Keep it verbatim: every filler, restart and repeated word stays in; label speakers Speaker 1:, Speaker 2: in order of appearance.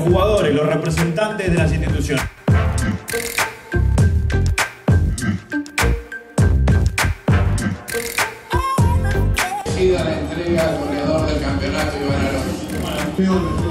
Speaker 1: jugadores, los representantes de las instituciones.
Speaker 2: La entrega al goleador del campeonato y ganador.